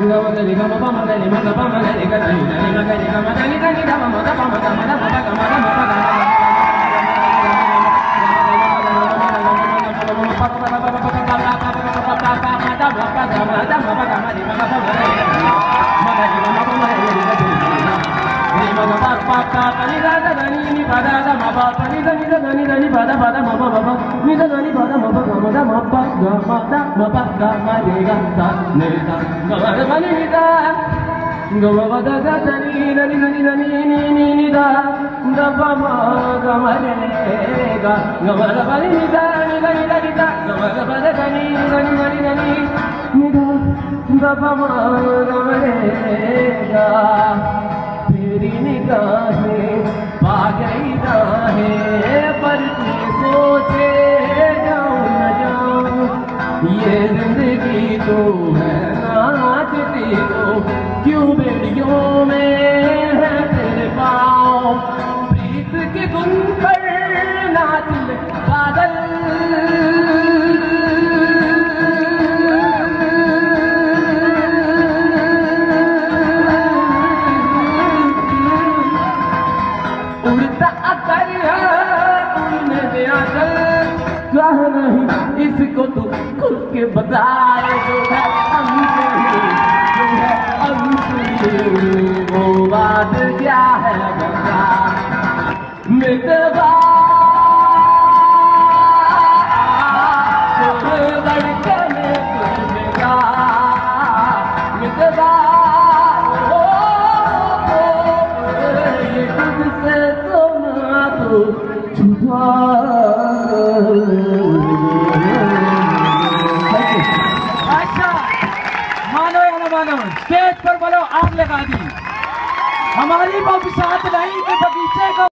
तेरी निगाहें पा गई राहें पर तू सोचे जाऊं न जाऊं ये जिंदगी तो है नाचती तो क्यों बेड़ियों में है तेरे पाँव प्रीत की धुन पर नाच बादल उड़ता अतर उड़ने दिया चल क्या नहीं इसको तू खुद के बताए जो है हमसे जो है हमसे वो बात क्या है बता मितवा लड़के में तुझेगा मितवा अच्छा मानो या न मानो स्टेज पर बोलो आग लगा दी हमारी वो बिसात नहीं कि बगीचे को